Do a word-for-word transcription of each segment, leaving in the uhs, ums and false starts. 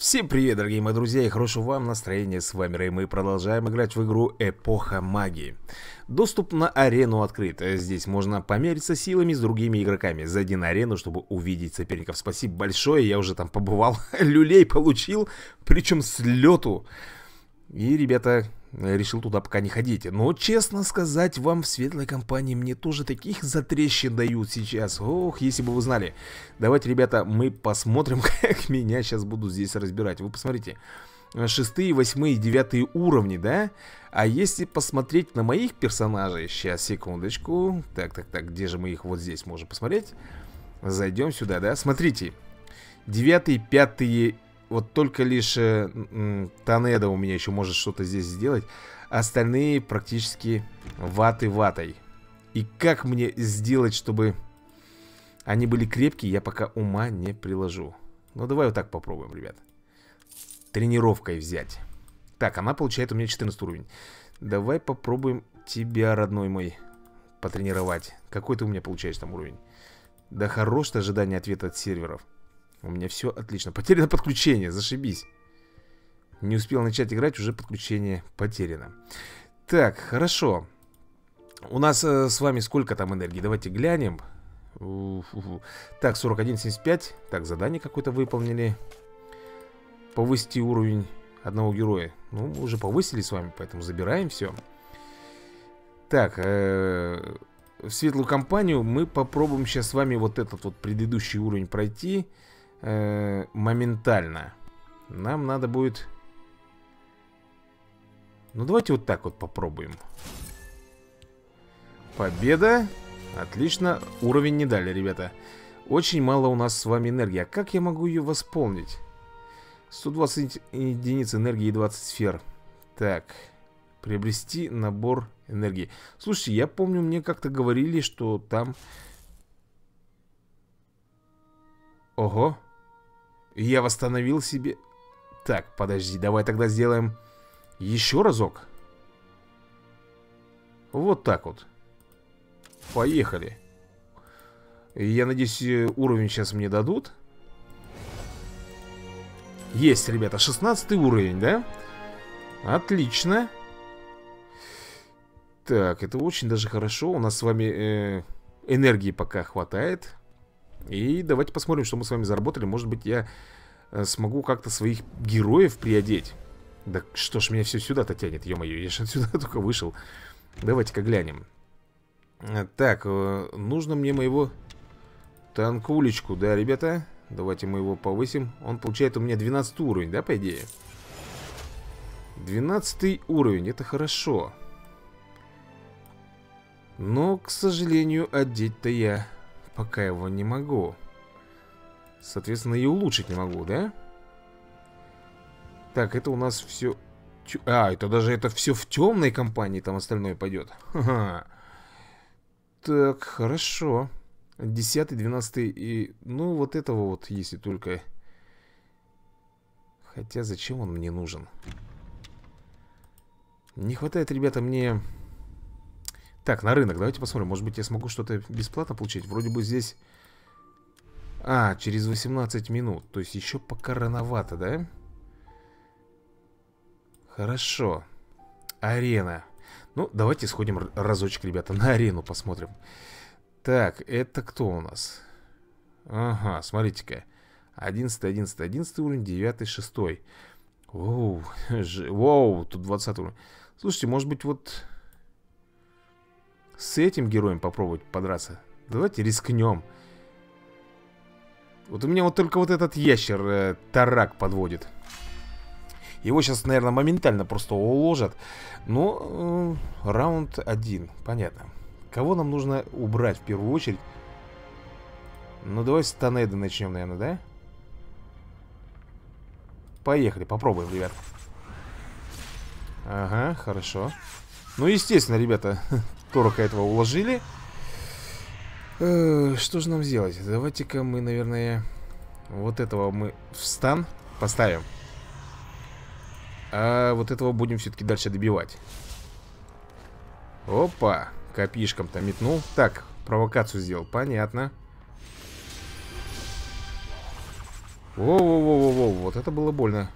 Всем привет, дорогие мои друзья, и хорошего вам настроения. С вами Рэй, мы продолжаем играть в игру Эпоха Магии. Доступ на арену открыт. Здесь можно помериться силами с другими игроками. Зайди на арену, чтобы увидеть соперников. Спасибо большое, я уже там побывал. Люлей получил, причем с лету. И, ребята, решил туда пока не ходить. Но, честно сказать, вам в светлой компании мне тоже таких затрещин дают сейчас. Ох, если бы вы знали. Давайте, ребята, мы посмотрим, как меня сейчас будут здесь разбирать. Вы посмотрите. Шестые, восьмые, девятые уровни, да? А если посмотреть на моих персонажей... Сейчас, секундочку. Так, так, так, где же мы их вот здесь можем посмотреть? Зайдем сюда, да? Смотрите. Девятые, пятые... Вот только лишь э, Танеда у меня еще может что-то здесь сделать. Остальные практически ваты ватой. И как мне сделать, чтобы они были крепкие, я пока ума не приложу. Ну давай вот так попробуем, ребят. Тренировкой взять. Так, она получает у меня четырнадцатый уровень. Давай попробуем тебя, родной мой, потренировать. Какой ты у меня получаешь там уровень? Да хорош ты ожидание ответа от серверов. У меня все отлично. Потеряно подключение, зашибись. Не успел начать играть, уже подключение потеряно. Так, хорошо. У нас э, с вами сколько там энергии? Давайте глянем. У-ху-ху. Так, сорок один семьдесят пять. Так, задание какое-то выполнили. Повысить уровень одного героя. Ну, мы уже повысили с вами, поэтому забираем все. Так, э, в светлую компанию мы попробуем сейчас с вами вот этот вот предыдущий уровень пройти. Моментально. Нам надо будет... Ну давайте вот так вот попробуем. Победа. Отлично. Уровень не дали, ребята. Очень мало у нас с вами энергии. А как я могу ее восполнить? сто двадцать единиц энергии и двадцать сфер. Так. Приобрести набор энергии. Слушайте, я помню, мне как-то говорили, что там... Ого. Я восстановил себе... Так, подожди, давай тогда сделаем еще разок. Вот так вот. Поехали. Я надеюсь, уровень сейчас мне дадут. Есть, ребята, шестнадцатый уровень, да? Отлично. Так, это очень даже хорошо. У нас с вами э, энергии пока хватает. И давайте посмотрим, что мы с вами заработали. Может быть, я э, смогу как-то своих героев приодеть. Да что ж меня все сюда-то тянет, ё-моё, я же отсюда только вышел. Давайте-ка глянем. Так, э, нужно мне моего танкулечку, да, ребята? Давайте мы его повысим. Он получает у меня двенадцатый уровень, да, по идее? двенадцатый уровень, это хорошо. Но, к сожалению, одеть-то я... Пока его не могу. Соответственно, и улучшить не могу, да? Так, это у нас все... А, это даже это все в темной компании. Там остальное пойдет. Ха-ха. Так, хорошо. Десятый, двенадцатый и... Ну, вот этого вот, если только... Хотя, зачем он мне нужен? Не хватает, ребята, мне... Так, на рынок, давайте посмотрим. Может быть, я смогу что-то бесплатно получить. Вроде бы здесь... А, через восемнадцать минут. То есть еще пока рановато, да? Хорошо. Арена. Ну, давайте сходим разочек, ребята, на арену посмотрим. Так, это кто у нас? Ага, смотрите-ка. одиннадцатый, одиннадцатый, одиннадцатый уровень, девятый, шестой. Воу, ж... Воу, тут двадцатый уровень. Слушайте, может быть, вот... С этим героем попробовать подраться. Давайте рискнем. Вот у меня вот только вот этот ящер э, Тарак подводит. Его сейчас, наверное, моментально просто уложат. Но э, раунд один. Понятно. Кого нам нужно убрать в первую очередь? Ну давай с Танеда начнем, наверное, да? Поехали, попробуем, ребят. Ага, хорошо. Ну, естественно, ребята, Торока этого уложили. э, Что же нам сделать? Давайте-ка мы, наверное, вот этого мы в стан поставим. А вот этого будем все-таки дальше добивать. Опа, копишком-то метнул. Так, провокацию сделал, понятно. Воу-воу-воу-воу, вот это было больно.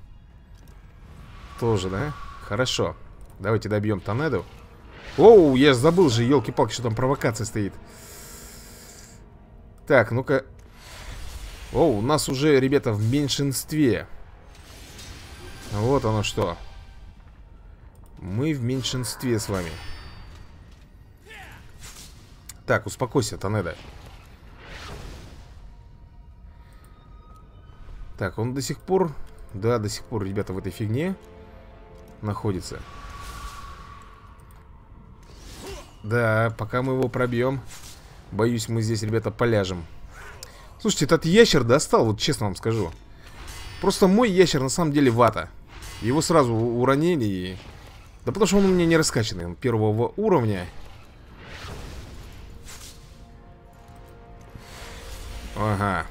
Тоже, да? Хорошо. Давайте добьем Торнадо. Оу, я забыл же, елки-палки, что там провокация стоит. Так, ну-ка. Оу, у нас уже, ребята, в меньшинстве. Вот оно что. Мы в меньшинстве с вами. Так, успокойся, Торнадо. Так, он до сих пор... Да, до сих пор, ребята, в этой фигне находится. Да, пока мы его пробьем, боюсь, мы здесь, ребята, поляжем. Слушайте, этот ящер достал, вот честно вам скажу. Просто мой ящер на самом деле вата. Его сразу уронили и... Да потому что он у меня не раскачанный, он первого уровня. Ага.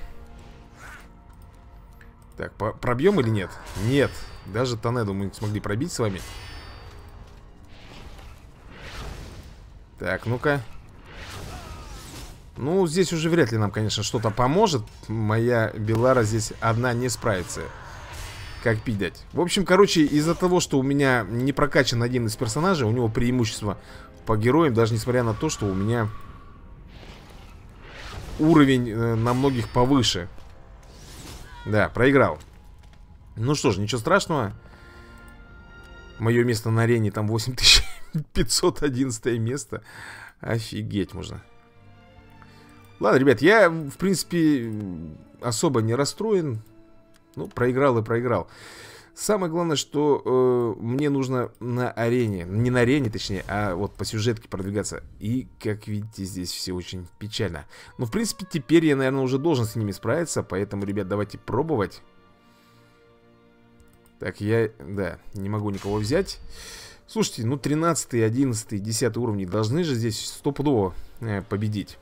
Так, пробьем или нет? Нет. Даже Торнадо мы не смогли пробить с вами. Так, ну-ка. Ну, здесь уже вряд ли нам, конечно, что-то поможет. Моя Белара здесь одна не справится. Как пить дать. В общем, короче, из-за того, что у меня не прокачан один из персонажей, у него преимущество по героям, даже несмотря на то, что у меня уровень э, на многих повыше. Да, проиграл. Ну что ж, ничего страшного. Мое место на арене там восемь тысяч пятьсот одиннадцатое место. Офигеть можно. Ладно, ребят, я, в принципе, особо не расстроен. Ну, проиграл и проиграл. Самое главное, что э, мне нужно на арене, не на арене, точнее, а вот по сюжетке продвигаться. И, как видите, здесь все очень печально. Но, в принципе, теперь я, наверное, уже должен с ними справиться. Поэтому, ребят, давайте пробовать. Так, я, да, не могу никого взять. Слушайте, ну, тринадцатый, одиннадцатый, десятый уровни должны же здесь стопудово э, победить.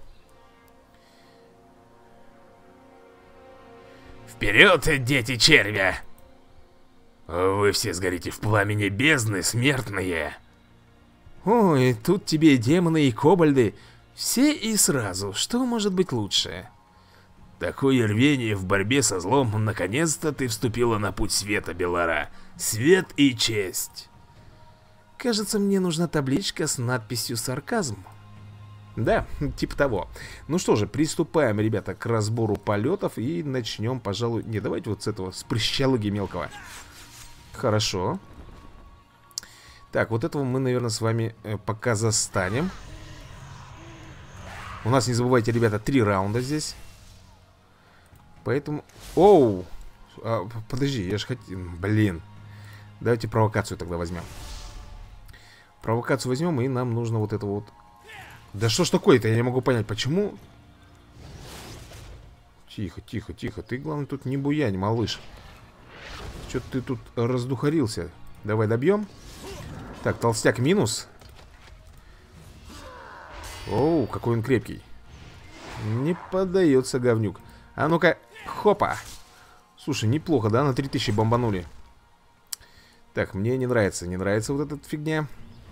Вперед, дети червя! Вы все сгорите в пламени бездны, смертные. Ой, тут тебе и демоны, и кобальды. Все и сразу. Что может быть лучше? Такое рвение в борьбе со злом. Наконец-то ты вступила на путь света, Белара. Свет и честь. Кажется, мне нужна табличка с надписью «Сарказм». Да, типа того. Ну что же, приступаем, ребята, к разбору полетов. И начнем, пожалуй... Не, давайте вот с этого, с прыщалыги мелкого. Хорошо. Так, вот этого мы, наверное, с вами э, пока застанем. У нас, не забывайте, ребята, три раунда здесь. Поэтому... Оу! А, подожди, я же хотел... Блин. Давайте провокацию тогда возьмем. Провокацию возьмем, и нам нужно вот это вот... Да что ж такое-то? Я не могу понять, почему... Тихо, тихо, тихо. Ты, главное, тут не буянь, малыш. Что-то ты тут раздухарился. Давай добьем. Так, толстяк минус. Оу, какой он крепкий. Не поддается, говнюк. А ну-ка, хопа. Слушай, неплохо, да? На три тысячи бомбанули. Так, мне не нравится, не нравится вот эта фигня.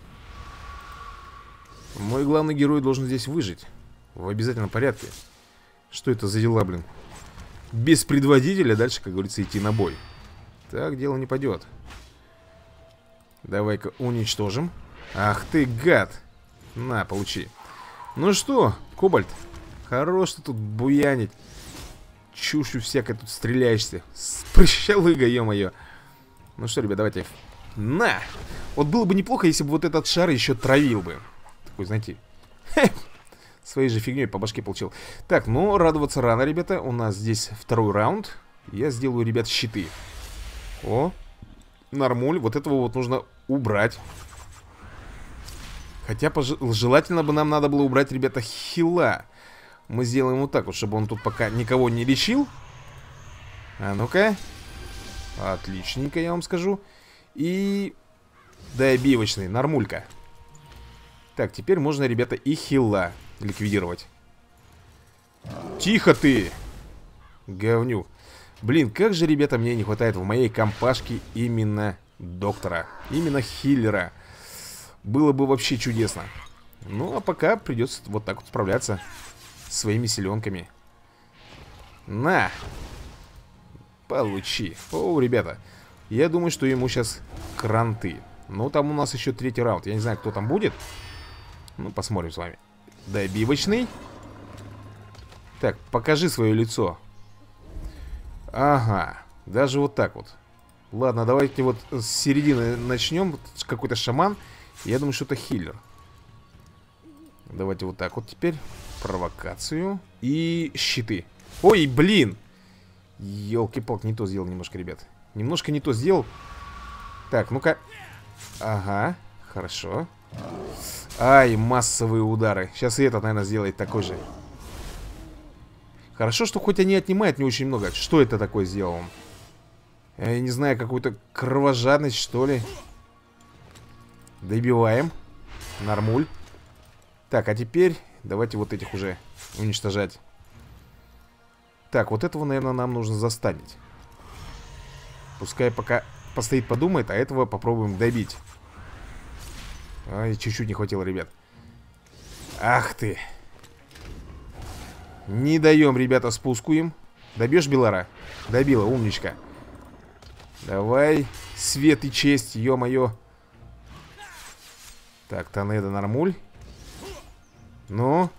Мой главный герой должен здесь выжить. В обязательном порядке. Что это за дела, блин? Без предводителя дальше, как говорится, идти на бой. Так дело не пойдет. Давай-ка уничтожим. Ах ты, гад. На, получи. Ну что, Кобальт, хорош ты тут буянить. Чушью всякой тут стреляешься. Прыщалыга, ё-моё. Ну что, ребят, давайте. На! Вот было бы неплохо, если бы вот этот шар еще травил бы. Такой, знаете, своей же фигней по башке получил. Так, ну, радоваться рано, ребята. У нас здесь второй раунд. Я сделаю, ребят, щиты. О, нормуль. Вот этого вот нужно убрать. Хотя, желательно бы нам надо было убрать, ребята, хила. Мы сделаем вот так вот, чтобы он тут пока никого не лечил. А ну-ка. Отличненько, я вам скажу. И... добивочный, нормулька. Так, теперь можно, ребята, и хила ликвидировать. Тихо ты! Говнюк. Блин, как же, ребята, мне не хватает в моей компашке именно доктора. Именно хиллера. Было бы вообще чудесно. Ну, а пока придется вот так вот справляться своими силенками. На! Получи. О, ребята. Я думаю, что ему сейчас кранты. Ну, там у нас еще третий раунд. Я не знаю, кто там будет. Ну, посмотрим с вами. Добивочный. Так, покажи свое лицо. Ага. Даже вот так вот. Ладно, давайте вот с середины начнем. Какой-то шаман. Я думаю, что это хиллер. Давайте вот так вот теперь. Провокацию. И щиты. Ой, блин. Ёлки-палки, не то сделал немножко, ребят. Немножко не то сделал. Так, ну-ка. Ага, хорошо. Ай, массовые удары. Сейчас и этот, наверное, сделает такой же. Хорошо, что хоть они отнимают не очень много. Что это такое сделал он? Я не знаю, какую-то кровожадность, что ли. Добиваем. Нормуль. Так, а теперь давайте вот этих уже уничтожать. Так, вот этого, наверное, нам нужно застанить. Пускай пока постоит, подумает, а этого попробуем добить. Ай, чуть-чуть не хватило, ребят. Ах ты. Не даем, ребята, спуску им. Добьешь Белара? Добила, умничка. Давай, свет и честь, ё-моё. Так, Танеда, нормуль. Ну.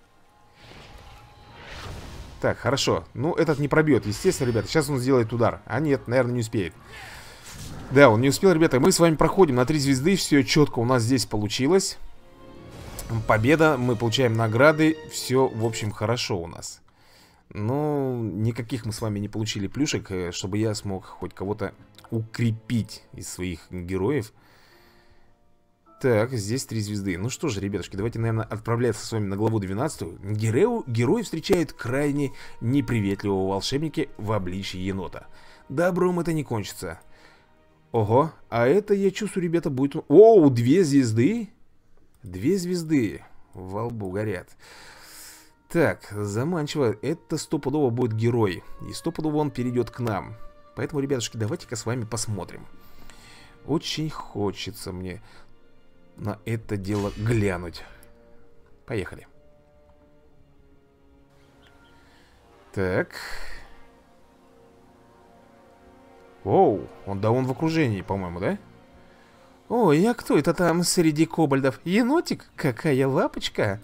Так, хорошо. Ну, этот не пробьет, естественно, ребята. Сейчас он сделает удар. А нет, наверное, не успеет. Да, он не успел, ребята. Мы с вами проходим на три звезды. Все четко у нас здесь получилось. Победа, мы получаем награды. Все, в общем, хорошо у нас. Но никаких мы с вами не получили плюшек, чтобы я смог хоть кого-то укрепить из своих героев. Так, здесь три звезды. Ну что же, ребятушки, давайте, наверное, отправляться с вами на главу двенадцатую. Герои, герои встречают крайне неприветливого волшебника в обличии енота. Добром это не кончится. Ого, а это, я чувствую, ребята, будет... Оу, две звезды? Две звезды во лбу горят. Так, заманчиво. Это стопудово будет герой. И стопудово он перейдет к нам. Поэтому, ребятушки, давайте-ка с вами посмотрим. Очень хочется мне на это дело глянуть. Поехали. Так. Оу, он, да он в окружении, по-моему, да? Ой, а кто это там среди кобальдов? Енотик? Какая лапочка?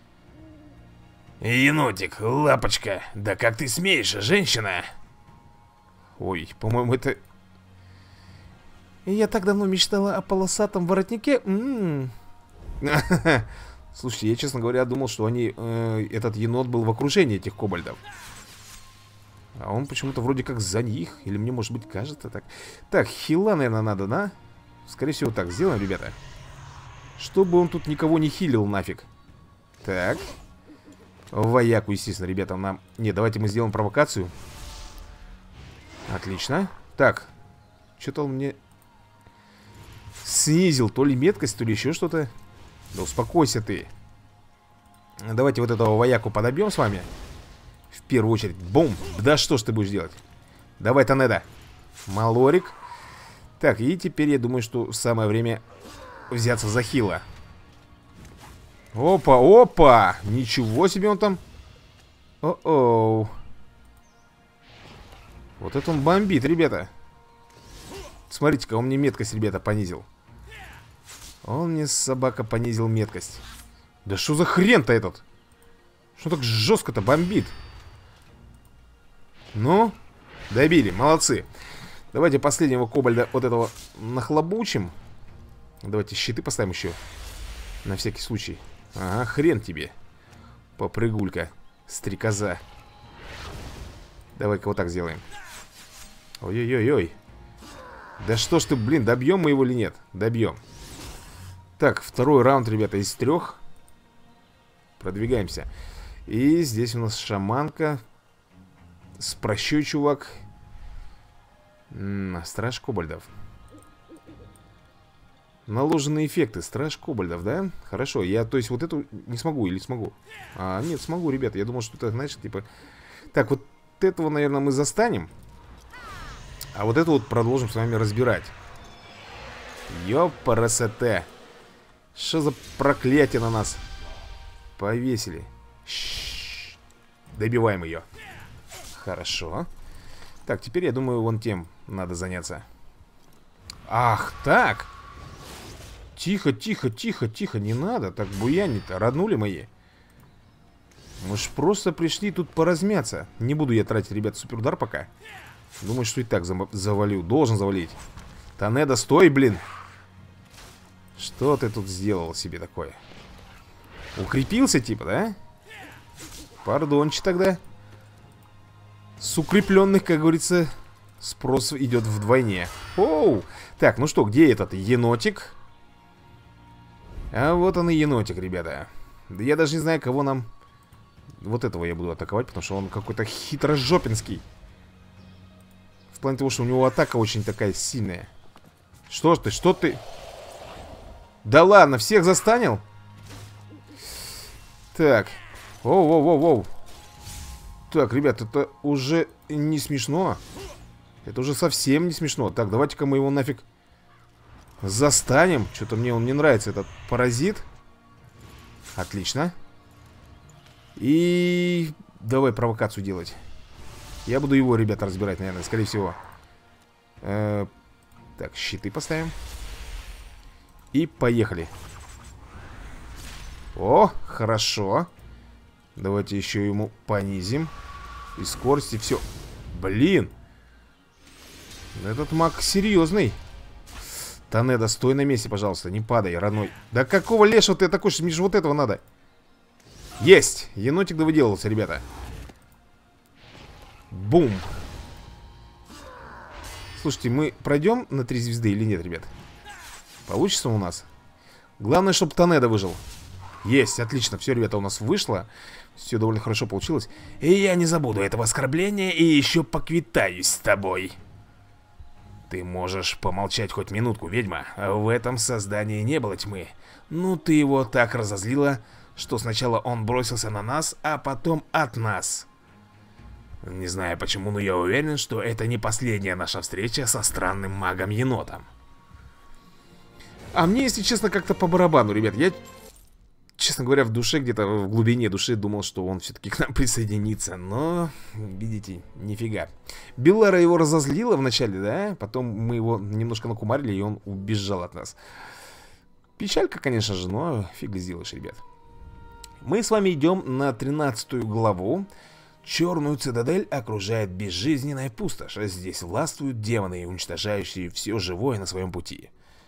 Енотик, лапочка, да как ты смеешь, женщина? Ой, по-моему, это... Я так давно мечтала о полосатом воротнике. М-м. Слушайте, я, честно говоря, думал, что они... Э, этот енот был в окружении этих кобальдов. А он почему-то вроде как за них. Или мне, может быть, кажется так. Так, хила, наверное, надо, да? Скорее всего, так сделаем, ребята. Чтобы он тут никого не хилил нафиг. Так. Вояку, естественно, ребята, нам... Не, давайте мы сделаем провокацию. Отлично. Так. Что-то он мне... снизил то ли меткость, то ли еще что-то. Да успокойся ты. Давайте вот этого вояку подобьем с вами. В первую очередь. Бум. Да что ж ты будешь делать? Давай, Танеда. Малорик. Так, и теперь я думаю, что самое время взяться за хила. Опа, опа. Ничего себе он там. О-оу. Вот это он бомбит, ребята. Смотрите-ка, он мне меткость, ребята, понизил. Он мне, собака, понизил меткость. Да что за хрен-то этот? Что так жестко-то бомбит? Ну, добили, молодцы. Давайте последнего кобальда вот этого нахлобучим. Давайте щиты поставим еще. На всякий случай. Ага, хрен тебе. Попрыгулька, стрекоза. Давай-ка вот так сделаем. Ой-ой-ой-ой. Да что ж ты, блин, добьем мы его или нет? Добьем. Так, второй раунд, ребята, из трех. Продвигаемся. И здесь у нас шаманка. Спрощой, чувак. М-м, страж кобальдов. Наложенные эффекты. Страж кобальдов, да? Хорошо, я, то есть, вот эту не смогу или смогу? А, нет, смогу, ребята. Я думал, что это, знаешь, типа... Так, вот этого, наверное, мы застанем. А вот это вот продолжим с вами разбирать. Ёпарасоте. Что за проклятие на нас повесили? Ш-ш-ш. Добиваем ее. Хорошо. Так, теперь, я думаю, вон тем надо заняться. Ах, так. Тихо, тихо, тихо, тихо, не надо. Так буянить-то, роднули мои. Мы ж просто пришли тут поразмяться. Не буду я тратить, ребят, суперудар пока. Думаю, что и так завалю. Должен завалить. Танеда, стой, блин. Что ты тут сделал себе такое? Укрепился, типа, да? Пардончи тогда. С укрепленных, как говорится, спрос идет вдвойне. Оу! Так, ну что, где этот енотик? А вот он и енотик, ребята. Да я даже не знаю, кого нам... Вот этого я буду атаковать, потому что он какой-то хитрожопинский. В плане того, что у него атака очень такая сильная. Что ж ты, что ты? Да ладно, всех застанил? Так. Воу-воу-воу-воу. Так, ребят, это уже не смешно. Это уже совсем не смешно. Так, давайте-ка мы его нафиг застанем. Что-то мне он не нравится, этот паразит. Отлично. И давай провокацию делать. Я буду его, ребята, разбирать, наверное, скорее всего. э Так, щиты поставим. И поехали. О, хорошо. Давайте еще ему понизим. И скорость, и все. Блин. Этот маг серьезный. Танеда, стой на месте, пожалуйста. Не падай, родной. Да какого лешего ты такой, что мне же вот этого надо. Есть! Енотик довыделался, ребята. Бум. Слушайте, мы пройдем на три звезды или нет, ребят? Получится у нас? Главное, чтобы Танеда выжил. Есть, отлично, все, ребята, у нас вышло. Все довольно хорошо получилось. И я не забуду этого оскорбления и еще поквитаюсь с тобой. Ты можешь помолчать хоть минутку, ведьма. В этом создании не было тьмы. Ну, ты его так разозлила, что сначала он бросился на нас, а потом от нас. Не знаю почему, но я уверен, что это не последняя наша встреча со странным магом-енотом. А мне, если честно, как-то по барабану, ребят. Я, честно говоря, в душе, где-то в глубине души думал, что он все-таки к нам присоединится. Но, видите, нифига. Беллара его разозлила вначале, да? Потом мы его немножко накумарили, и он убежал от нас. Печалька, конечно же, но фиг сделаешь, ребят. Мы с вами идем на тринадцатую главу. Черную цитадель окружает безжизненная пустошь. Здесь властвуют демоны, уничтожающие все живое на своем пути.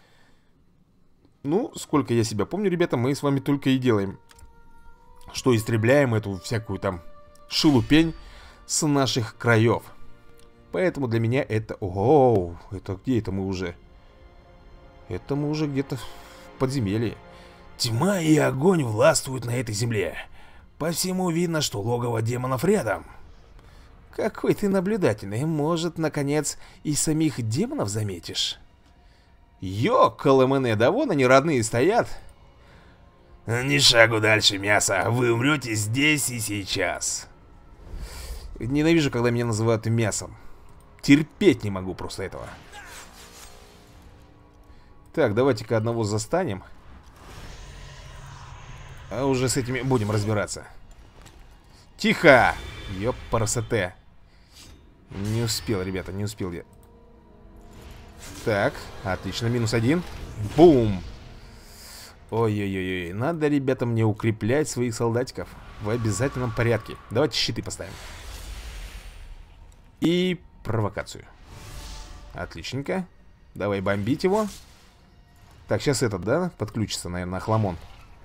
Ну, сколько я себя помню, ребята, мы с вами только и делаем, что истребляем эту всякую там шелупень с наших краев. Поэтому для меня это... Оу, это где это мы уже? Это мы уже где-то в подземелье. Тьма и огонь властвуют на этой земле. По всему видно, что логово демонов рядом. Какой ты наблюдательный. Может, наконец, и самих демонов заметишь? Ё-колэмэне, да вон они родные стоят. Ни шагу дальше, мясо. Вы умрете здесь и сейчас. Ненавижу, когда меня называют мясом. Терпеть не могу просто этого. Так, давайте-ка одного застанем. А уже с этими будем разбираться. Тихо! Ёпарасоте. Не успел, ребята, не успел я. Так, отлично, минус один. Бум! Ой-ой-ой, надо, ребята, мне укреплять своих солдатиков в обязательном порядке. Давайте щиты поставим. И провокацию. Отличненько. Давай бомбить его. Так, сейчас этот, да, подключится, наверное, хламон.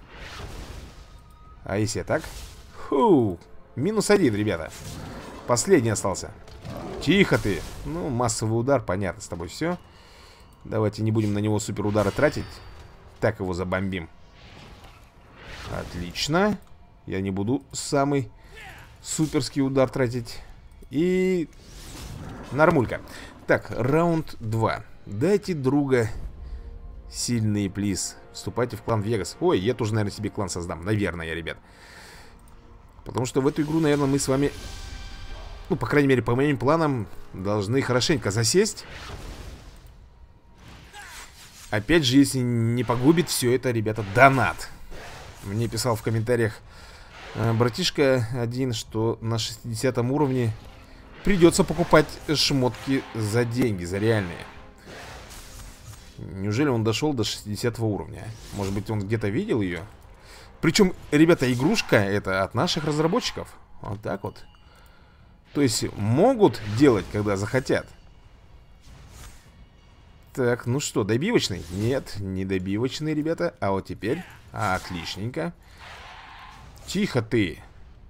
А если так? Фу, минус один, ребята. Последний остался. Тихо ты. Ну, массовый удар, понятно, с тобой все. Давайте не будем на него суперудары тратить. Так его забомбим. Отлично. Я не буду самый суперский удар тратить. И... нормулька. Так, раунд два. Дайте друга сильный, плиз. Вступайте в клан Вегас. Ой, я тоже, наверное, себе клан создам. Наверное, ребят. Потому что в эту игру, наверное, мы с вами, ну, по крайней мере, по моим планам, должны хорошенько засесть. Опять же, если не погубит все это, ребята, донат. Мне писал в комментариях э, братишка один, что на шестидесятом уровне придется покупать шмотки за деньги, за реальные. Неужели он дошел до шестидесятого уровня? Может быть, он где-то видел ее? Причем, ребята, игрушка это от наших разработчиков. Вот так вот. То есть могут делать, когда захотят. Так, ну что, добивочный? Нет, не добивочный, ребята. А вот теперь, а, отличненько. Тихо ты.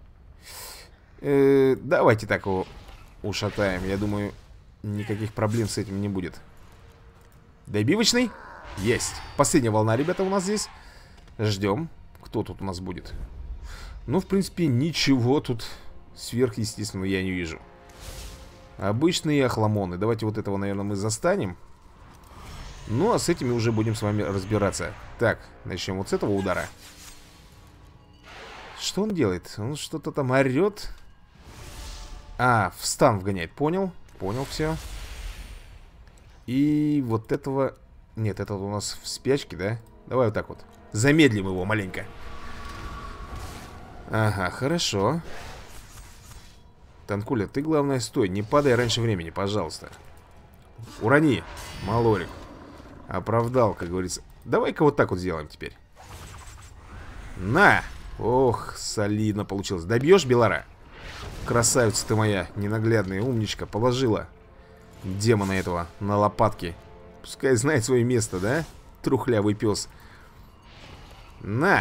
э, Давайте так его ушатаем. Я думаю, никаких проблем с этим не будет. Добивочный? Есть. Последняя волна, ребята, у нас здесь. Ждем. Кто тут у нас будет? Ну, в принципе, ничего тут сверхъестественного я не вижу. Обычные охламоны. Давайте вот этого, наверное, мы застанем. Ну, а с этими уже будем с вами разбираться. Так, начнем вот с этого удара. Что он делает? Он что-то там орет. А, в стан вгоняет. Понял? Понял все. И вот этого... Нет, это у нас в спячке, да? Давай вот так вот. Замедлим его маленько. Ага, хорошо. Танкуля, ты, главное, стой. Не падай раньше времени, пожалуйста. Урони, малорик. Оправдал, как говорится. Давай-ка вот так вот сделаем теперь. На! Ох, солидно получилось. Добьешь, Белара? Красавица ты моя, ненаглядная умничка. Положила демона этого на лопатки. Пускай знает свое место, да? Трухлявый пес. На!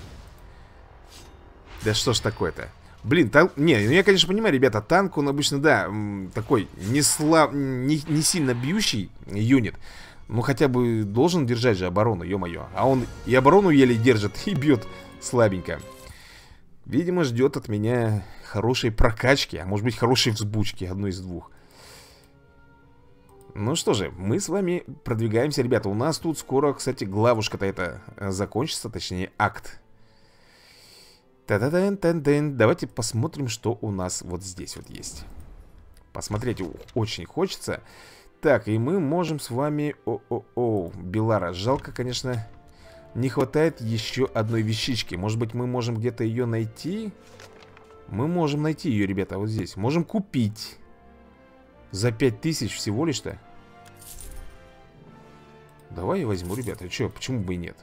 Да что ж такое-то? Блин, танк... Не, ну я, конечно, понимаю, ребята, танк, он обычно, да, такой не, слаб... не, не сильно бьющий юнит. Ну, хотя бы должен держать же оборону, ё-моё. А он и оборону еле держит, и бьет слабенько. Видимо, ждет от меня хорошей прокачки, а может быть, хорошей взбучки, одной из двух. Ну что же, мы с вами продвигаемся, ребята. У нас тут скоро, кстати, главушка-то это закончится, точнее, акт. Та-да-дан-тан-тан. Давайте посмотрим, что у нас вот здесь вот есть. Посмотреть очень хочется. Так, и мы можем с вами... О-о-о, Белара, жалко, конечно, не хватает еще одной вещички. Может быть, мы можем где-то ее найти? Мы можем найти ее, ребята, вот здесь. Можем купить. За пять тысяч всего лишь-то. Давай я возьму, ребята. Че, почему бы и нет?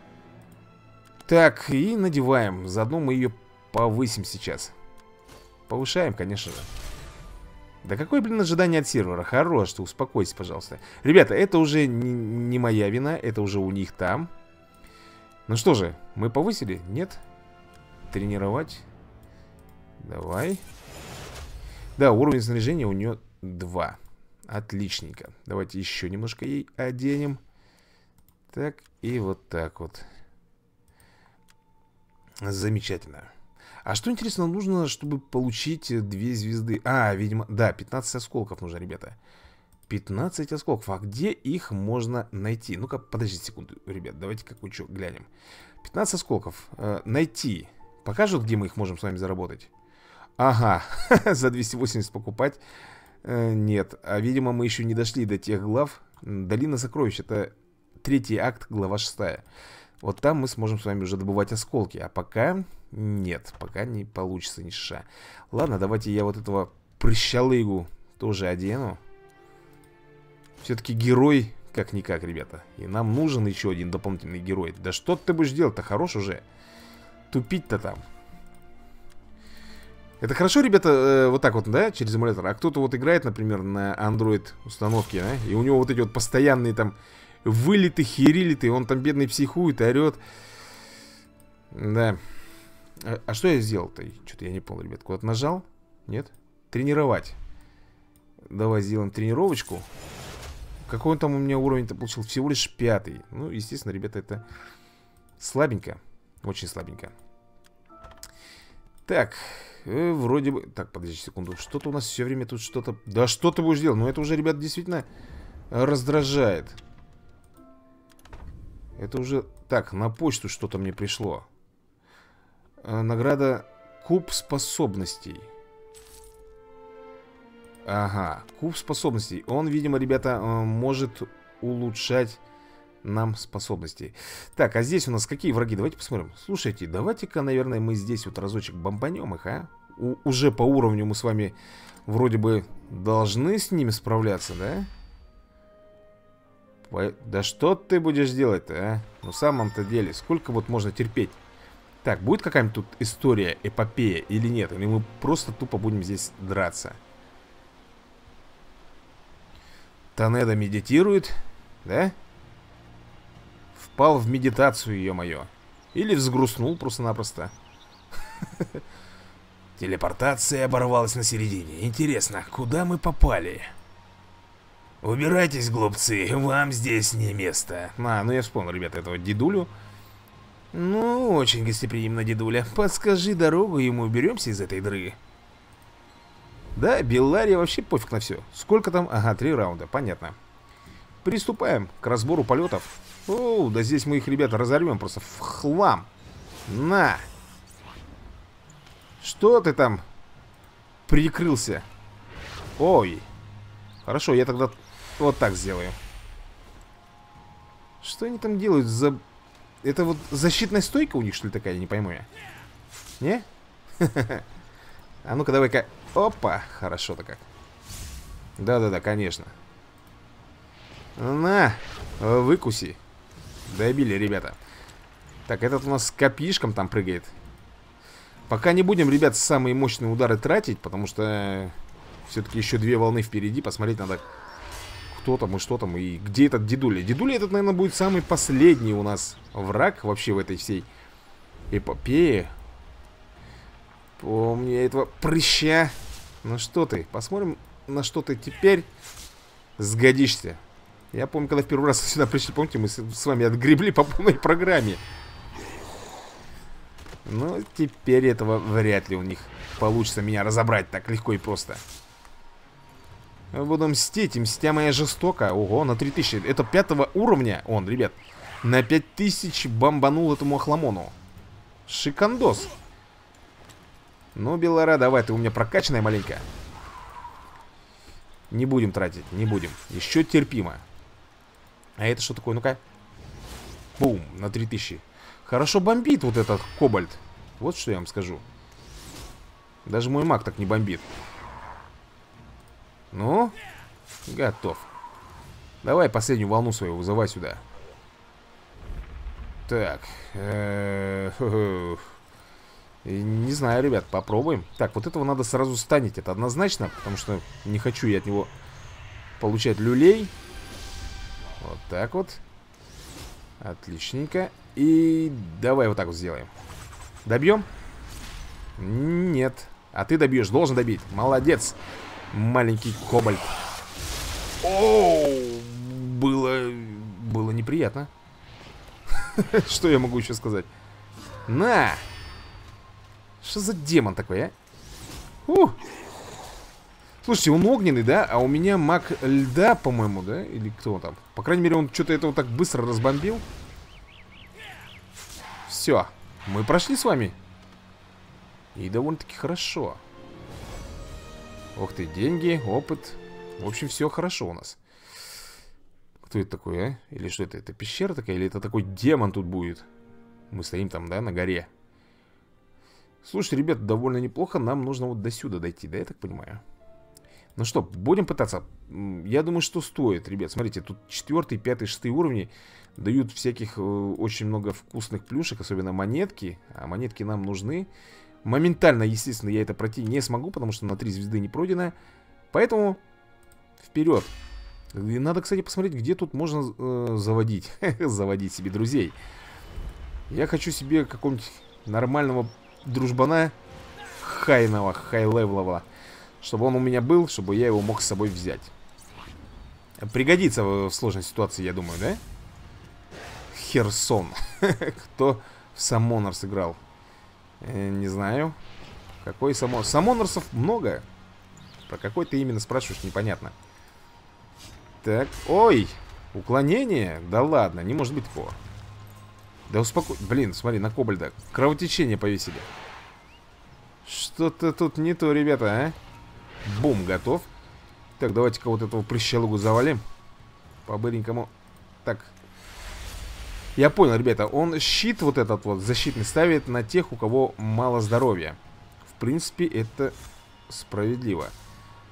Так, и надеваем. Заодно мы ее повысим сейчас. Повышаем, конечно же. Да какое, блин, ожидание от сервера? Хорош, ты успокойся, пожалуйста. Ребята, это уже не, не моя вина. Это уже у них там. Ну что же, мы повысили? Нет? Тренировать. Давай. Да, уровень снаряжения у нее два. Отличненько. Давайте еще немножко ей оденем. Так, и вот так вот. Замечательно. А что, интересно, нужно, чтобы получить две звезды? А, видимо, да, пятнадцать осколков нужно, ребята. пятнадцать осколков. А где их можно найти? Ну-ка, подождите секунду, ребят. Давайте-ка кучу глянем. пятнадцать осколков. Э, найти. Покажут, где мы их можем с вами заработать? Ага, за двести восемьдесят покупать. э, Нет, а видимо мы еще не дошли до тех глав. Долина сокровищ, это третий акт, глава шестая. Вот там мы сможем с вами уже добывать осколки. А пока нет, пока не получится ни ша. Ладно, давайте я вот этого прыщалыгу тоже одену. Все-таки герой как-никак, ребята. И нам нужен еще один дополнительный герой. Да что ты будешь делать-то, хорош уже. Тупить-то там. Это хорошо, ребята, э, вот так вот, да, через эмулятор. А кто-то вот играет, например, на Android установке, да, и у него вот эти вот постоянные там вылеты, херилиты, он там бедный психует, орет. Да. А, а что я сделал-то? Что-то я не понял, ребят. Куда-то нажал? Нет? Тренировать. Давай сделаем тренировочку. Какой он там у меня уровень-то получил? Всего лишь пятый. Ну, естественно, ребята, это слабенько. Очень слабенько. Так, э, вроде бы... Так, подожди секунду. Что-то у нас все время тут что-то... Да что ты будешь делать? Ну, это уже, ребят, действительно раздражает. Это уже... Так, на почту что-то мне пришло. э, Награда Куб способностей. Ага, куб способностей. Он, видимо, ребята, э, может улучшать нам способности. Так, а здесь у нас какие враги? Давайте посмотрим. Слушайте, давайте-ка, наверное, мы здесь вот разочек бомбанем их, а? У, уже по уровню мы с вами вроде бы должны с ними справляться, да? По... Да что ты будешь делать-то, а? Ну, в самом-то деле, сколько вот можно терпеть? Так, будет какая-нибудь тут история, эпопея или нет? Или мы просто тупо будем здесь драться? Танеда медитирует, да? Впал в медитацию, ё-моё. Или взгрустнул просто-напросто. Телепортация оборвалась на середине. Интересно, куда мы попали? Убирайтесь, глупцы, вам здесь не место. А, ну я вспомнил, ребята, этого дедулю. Ну, очень гостеприимно, дедуля. Подскажи дорогу, и мы уберемся из этой дыры. Да, Беллария вообще пофиг на все. Сколько там? Ага, три раунда, понятно. Приступаем к разбору полетов. О, да здесь мы их, ребята, разорвем просто в хлам. На! Что ты там прикрылся? Ой. Хорошо, я тогда вот так сделаю. Что они там делают за... Это вот защитная стойка у них, что ли, такая? Не пойму я. Не? А ну-ка, давай-ка. Опа, хорошо-то как. Да-да-да, конечно. На, выкуси. Добили, ребята. Так, этот у нас с копишком там прыгает. Пока не будем, ребят, самые мощные удары тратить, потому что все-таки еще две волны впереди. Посмотреть надо, кто там и что там, и где этот дедуля. Дедуля этот, наверное, будет самый последний у нас враг вообще в этой всей эпопее. Помни этого прыща. Ну что ты, посмотрим, на что ты теперь сгодишься. Я помню, когда в первый раз сюда пришли, помните, мы с, с вами отгребли по полной программе. Но теперь этого вряд ли у них получится меня разобрать так легко и просто. Буду мстить, и мстя моя жестоко. Ого, на три тысячи. Это пятого уровня он, ребят. На пять тысяч бомбанул этому охламону. Шикандос. Ну, Беллара, давай, ты у меня прокачанная маленькая. Не будем тратить, не будем. Еще терпимо. А это что такое? Ну-ка. Бум, на три тысячи. Хорошо бомбит вот этот кобальт. Вот что я вам скажу. Даже мой маг так не бомбит. Ну, готов. Давай последнюю волну свою вызывай сюда. Так. Не знаю, ребят, попробуем. Так, вот этого надо сразу станить. Это однозначно, потому что не хочу я от него получать люлей. Вот так вот. Отличненько. И давай вот так вот сделаем. Добьем? Нет. А ты добьешь, должен добить. Молодец, маленький кобальт. Оу, было... Было неприятно. Что я могу еще сказать? На! Что за демон такой, а? Ух. Слушайте, он огненный, да? А у меня маг льда, по-моему, да? Или кто он там? По крайней мере, он что-то этого так быстро разбомбил. Все, мы прошли с вами. И довольно-таки хорошо. Ох ты, деньги, опыт. В общем, все хорошо у нас. Кто это такой, а? Или что это? Это пещера такая? Или это такой демон тут будет? Мы стоим там, да, на горе. Слушайте, ребят, довольно неплохо. Нам нужно вот до сюда дойти, да, я так понимаю. Ну что, будем пытаться. Я думаю, что стоит, ребят. Смотрите, тут четвертый, пятый, шестый уровни дают всяких э, очень много вкусных плюшек, особенно монетки. А монетки нам нужны. Моментально, естественно, я это пройти не смогу, потому что на три звезды не пройдено. Поэтому вперед. И надо, кстати, посмотреть, где тут можно э, заводить. Заводить себе друзей. Я хочу себе какого-нибудь нормального дружбана, хайного, хай-левелового, чтобы он у меня был, чтобы я его мог с собой взять. Пригодится в сложной ситуации, я думаю, да? Херсон. Кто в Самонер сыграл? Э, не знаю. Какой Самонер? Самонерсов много. Про какой ты именно спрашиваешь, непонятно. Так, ой, уклонение? Да ладно, не может быть такого. Да успокой... Блин, смотри, на кобальда кровотечение повесили. Что-то тут не то, ребята, а? Бум, готов. Так, давайте-ка вот этого прыщалугу завалим. По-быренькому. Так. Я понял, ребята, он щит вот этот вот защитный ставит на тех, у кого мало здоровья. В принципе, это справедливо.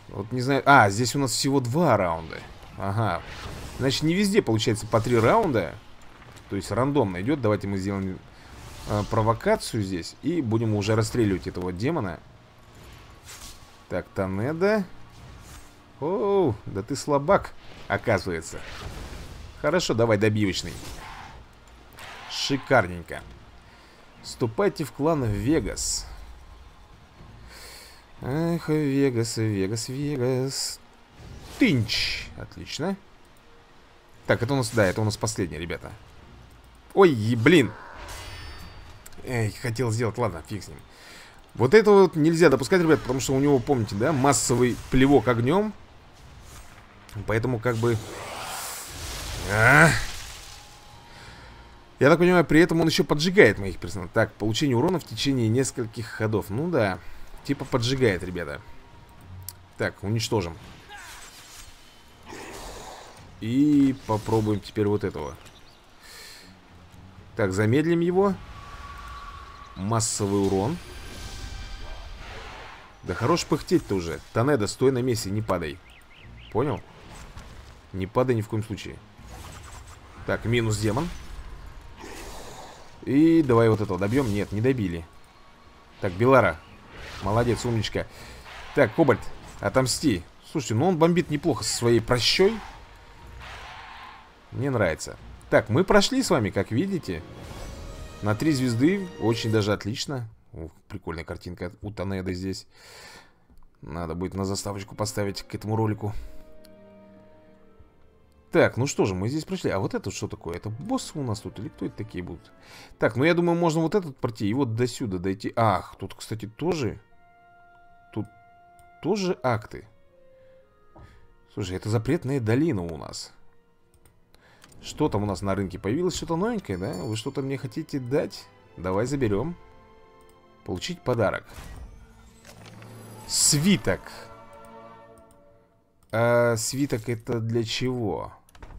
Вот не знаю. А, здесь у нас всего два раунда. Ага. Значит, не везде получается по три раунда. То есть рандомно идет. Давайте мы сделаем э, провокацию здесь. И будем уже расстреливать этого демона. Так, Танеда. Оу, да ты слабак, оказывается. Хорошо, давай добивочный. Шикарненько. Вступайте в клан Вегас. Эх, Вегас, Вегас, Вегас. Тынч. Отлично. Так, это у нас, да, это у нас последнее, ребята. Ой, блин. Эй, хотел сделать, ладно, фиг с ним. Вот это вот нельзя допускать, ребят, потому что у него, помните, да, массовый плевок огнем. Поэтому как бы... А-а-а. Я так понимаю, при этом он еще поджигает моих персонажей. Так, получение урона в течение нескольких ходов. Ну да, типа поджигает, ребята. Так, уничтожим. И попробуем теперь вот этого. Так, замедлим его. Массовый урон. Да хорош пыхтеть-то уже. Танеда, стой на месте, не падай. Понял? Не падай ни в коем случае. Так, минус демон. И давай вот этого добьем. Нет, не добили. Так, Белара. Молодец, умничка. Так, Кобальт, отомсти. Слушайте, ну он бомбит неплохо со своей прощой. Мне нравится. Так, мы прошли с вами, как видите. На три звезды. Очень даже отлично. Ух, прикольная картинка у Танеда здесь. Надо будет на заставочку поставить к этому ролику. Так, ну что же, мы здесь прошли. А вот это что такое? Это боссы у нас тут? Или кто это такие будут? Так, ну я думаю, можно вот этот пройти и вот до сюда дойти. Ах, тут, кстати, тоже... Тут тоже акты. Слушай, это запретная долина у нас. Что там у нас на рынке? Появилось что-то новенькое, да? Вы что-то мне хотите дать? Давай заберем. Получить подарок. Свиток. А свиток это для чего?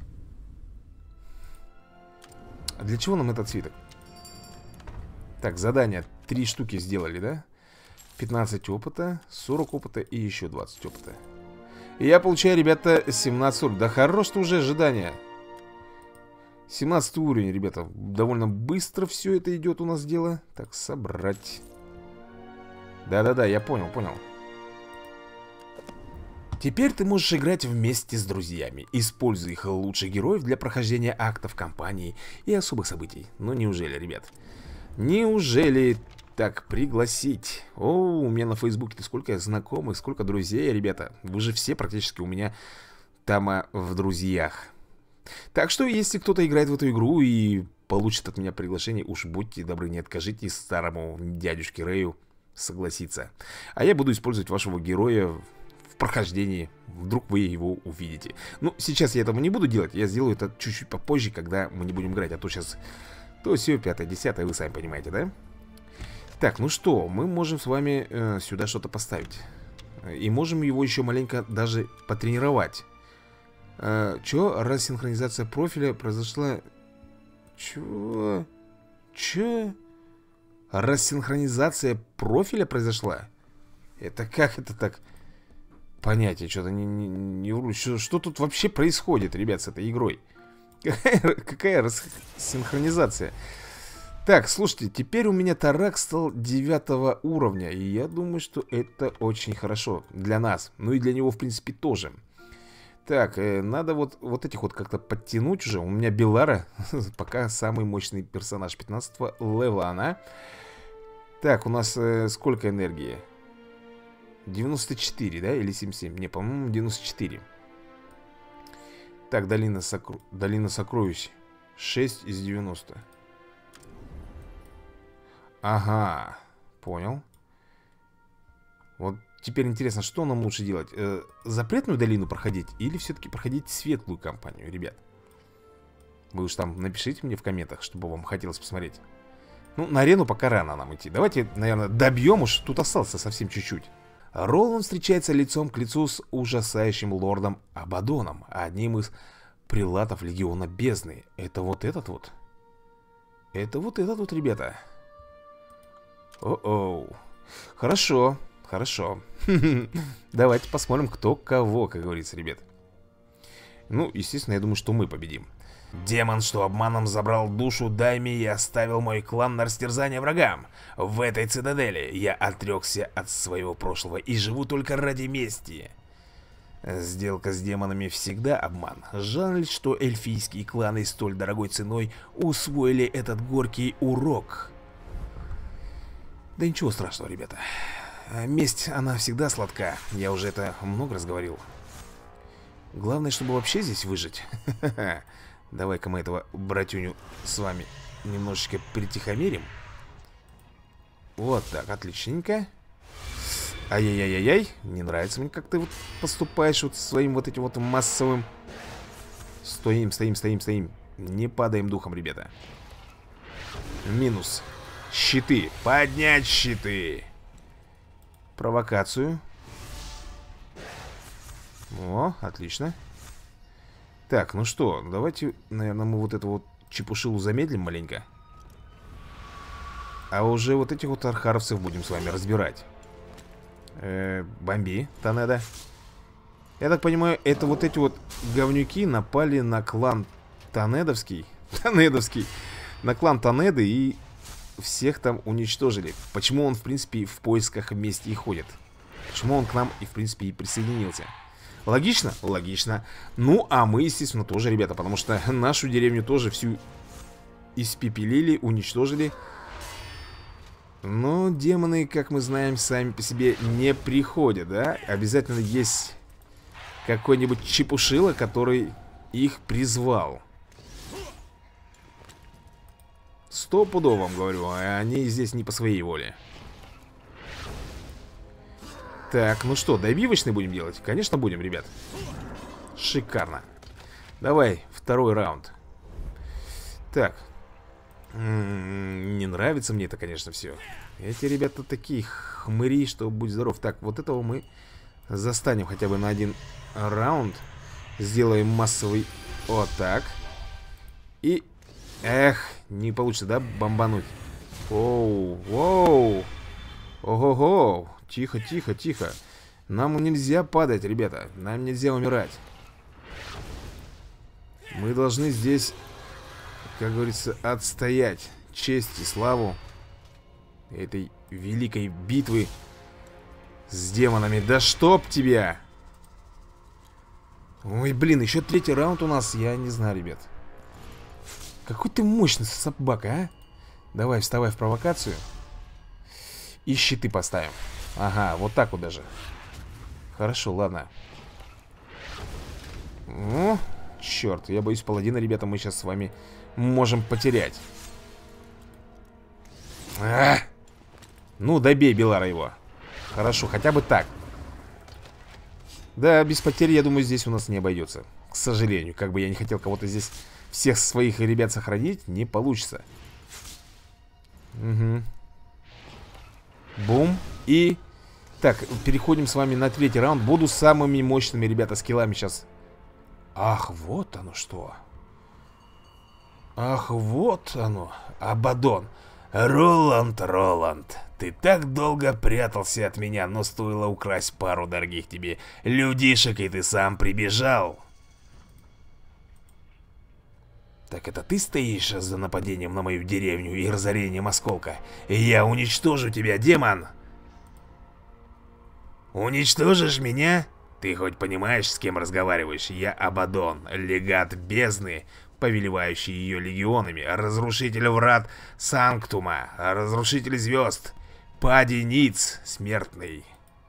А для чего нам этот свиток? Так, задание. Три штуки сделали, да? пятнадцать опыта, сорок опыта и еще двадцать опыта. И я получаю, ребята, семнадцать уровней. Да хорош-то уже ожидание. семнадцатый уровень, ребята. Довольно быстро все это идет у нас дело. Так, собрать. Да-да-да, я понял, понял. Теперь ты можешь играть вместе с друзьями, используя их лучших героев для прохождения актов кампании и особых событий. Ну неужели, ребят? Неужели так пригласить? О, у меня на Фейсбуке-то сколько знакомых, сколько друзей, ребята. Вы же все практически у меня там а, в друзьях. Так что, если кто-то играет в эту игру и получит от меня приглашение, уж будьте добры, не откажите старому дядюшке Рэю согласиться. А я буду использовать вашего героя в прохождении. Вдруг вы его увидите. Ну, сейчас я этого не буду делать. Я сделаю это чуть-чуть попозже, когда мы не будем играть. А то сейчас то все, пятое, десятое, вы сами понимаете, да? Так, ну что, мы можем с вами э, сюда что-то поставить. И можем его еще маленько даже потренировать. э, Че? Рассинхронизация профиля произошла... Чего? Че? Рассинхронизация профиля произошла? Это как это так? Понятие что-то не, не, не... Что, что тут вообще происходит, ребят, с этой игрой? Какая, какая рассинхронизация? Так, слушайте, теперь у меня Тарак стал девятого уровня. И я думаю, что это очень хорошо для нас. Ну и для него, в принципе, тоже. Так, э, надо вот, вот этих вот как-то подтянуть уже. У меня Белара пока самый мощный персонаж пятнадцатого левела она. Так, у нас э, сколько энергии? девяносто четыре, да? Или семьдесят семь? Не, по-моему, девяносто четыре. Так, долина, сокру... долина сокровищ. шесть из девяноста. Ага, понял. Вот теперь интересно, что нам лучше делать? Э, запретную долину проходить или все-таки проходить светлую кампанию, ребят? Вы уж там напишите мне в комментах, чтобы вам хотелось посмотреть. Ну, на арену пока рано нам идти. Давайте, наверное, добьем уж. Тут остался совсем чуть-чуть. Роланд встречается лицом к лицу с ужасающим лордом Абадоном, одним из прилатов легиона бездны. Это вот этот вот. Это вот этот вот, ребята. О-оу. Хорошо. Хорошо. Давайте посмотрим, кто кого, как говорится, ребят. Ну, естественно, я думаю, что мы победим. Демон, что обманом забрал душу Дайми и оставил мой клан на растерзание врагам. В этой цитадели я отрекся от своего прошлого и живу только ради мести. Сделка с демонами всегда обман. Жаль, что эльфийские кланы столь дорогой ценой усвоили этот горький урок. Да ничего страшного, ребята. Месть, она всегда сладка. Я уже это много раз говорил. Главное, чтобы вообще здесь выжить. Давай-ка мы этого братюню с вами немножечко притихомирим. Вот так, отличненько. Ай-яй-яй-яй, не нравится мне, как ты вот поступаешь вот своим вот этим вот массовым. Стоим, стоим, стоим, стоим. Не падаем духом, ребята. Минус. Щиты. Поднять щиты. Провокацию. О, отлично. Так, ну что, давайте, наверное, мы вот эту вот чепушилу замедлим маленько. А уже вот этих вот архаровцев будем с вами разбирать. Э, бомби, Танеда. Я так понимаю, это вот эти вот говнюки напали на клан Танедовский. Танедовский. На клан Танеды и всех там уничтожили. Почему он, в принципе, в поисках мести и ходит? Почему он к нам и, в принципе, и присоединился? Логично? Логично. Ну, а мы, естественно, тоже, ребята, потому что нашу деревню тоже всю испепелили, уничтожили. Но демоны, как мы знаем, сами по себе не приходят, да? Обязательно есть какой-нибудь чепушила, который их призвал. Стопудово вам говорю, они здесь не по своей воле. Так, ну что, добивочный будем делать? Конечно, будем, ребят. Шикарно. Давай, второй раунд. Так. М-м-м, не нравится мне это, конечно, все. Эти ребята такие хмыри, что будь здоров. Так, вот этого мы застанем хотя бы на один раунд. Сделаем массовый. Вот так. И... Эх, не получится, да, бомбануть? Оу, воу. Ого-го. Тихо, тихо, тихо. Нам нельзя падать, ребята. Нам нельзя умирать. Мы должны здесь, как говорится, отстоять честь и славу этой великой битвы с демонами. Да чтоб тебя! Ой, блин, еще третий раунд у нас. Я не знаю, ребят. Какой ты мощный собака, а? Давай, вставай в провокацию. И щиты поставим. Ага, вот так вот даже. Хорошо, ладно. Ну, черт, я боюсь паладина, ребята, мы сейчас с вами можем потерять. А! Ну, добей Белара его. Хорошо, хотя бы так. Да, без потерь, я думаю, здесь у нас не обойдется. К сожалению, как бы я не хотел кого-то здесь, всех своих ребят сохранить, не получится. Угу. Бум. И... Так, переходим с вами на третий раунд. Буду самыми мощными, ребята, скиллами сейчас. Ах, вот оно что. Ах, вот оно. Абадон. Роланд, Роланд, ты так долго прятался от меня, но стоило украсть пару дорогих тебе людишек, и ты сам прибежал. Так это ты стоишь за нападением на мою деревню и разорением осколка? Я уничтожу тебя, демон! Уничтожишь меня? Ты хоть понимаешь, с кем разговариваешь? Я Абадон, легат бездны, повелевающий ее легионами, разрушитель врат Санктума, разрушитель звезд, пади ниц, смертный.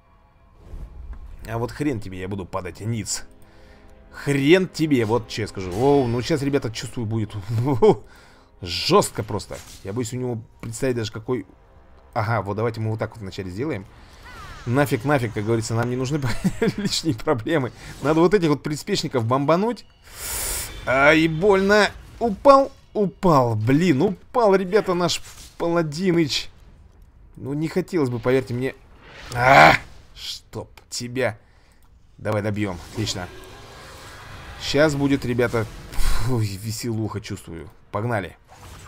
А вот хрен тебе, я буду падать ниц. Хрен тебе, вот что я скажу. О, ну сейчас, ребята, чувствую, будет жестко просто. Я боюсь у него представить даже какой... Ага, вот давайте мы вот так вот вначале сделаем. Нафиг, нафиг, как говорится, нам не нужны лишние проблемы. Надо вот этих вот приспешников бомбануть. Ай, больно. Упал, упал, блин, упал, ребята, наш паладиныч. Ну, не хотелось бы, поверьте мне. А, чтоб тебя. Давай добьем, отлично. Сейчас будет, ребята, фу, веселуха, чувствую. Погнали.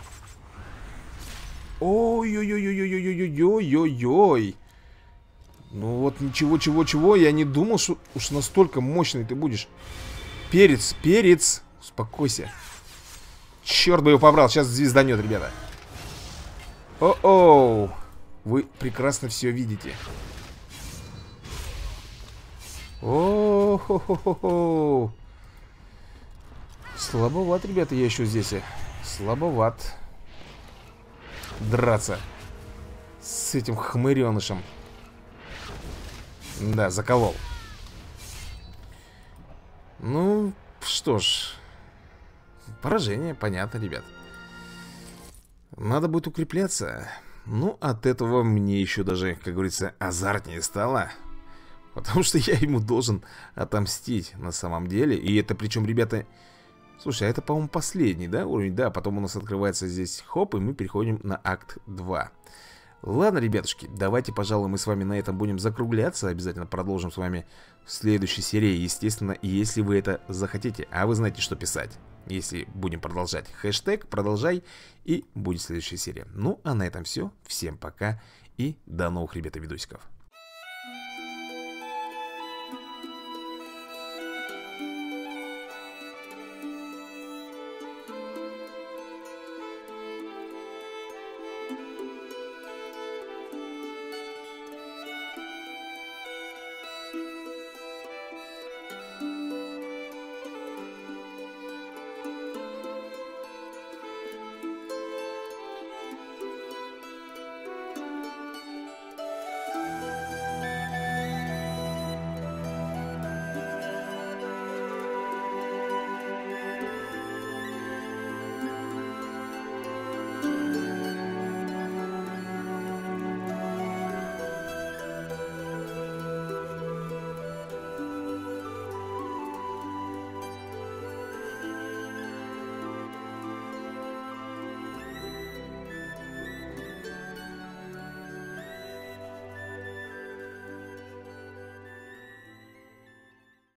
Ой-ой-ой-ой-ой-ой-ой-ой-ой-ой. Ну вот ничего, чего, чего. Я не думал, что уж настолько мощный ты будешь. Перец, перец. Успокойся. Черт бы его побрал. Сейчас звезданет, ребята. О-оу. Вы прекрасно все видите. О-хо-хо-хо-хо. Слабоват, ребята, я еще здесь. Слабоват. Драться с этим хмыренышем. Да, заколол. Ну, что ж. Поражение, понятно, ребят. Надо будет укрепляться. Ну, от этого мне еще даже, как говорится, азартнее стало. Потому что я ему должен отомстить на самом деле. И это причем, ребята... Слушай, а это, по-моему, последний, да, уровень? Да, потом у нас открывается здесь хоп, и мы переходим на акт два. Ладно, ребятушки, давайте, пожалуй, мы с вами на этом будем закругляться. Обязательно продолжим с вами в следующей серии, естественно, если вы это захотите. А вы знаете, что писать, если будем продолжать. Хэштег продолжай, и будет следующая серия. Ну, а на этом все. Всем пока и до новых, ребята, видосиков.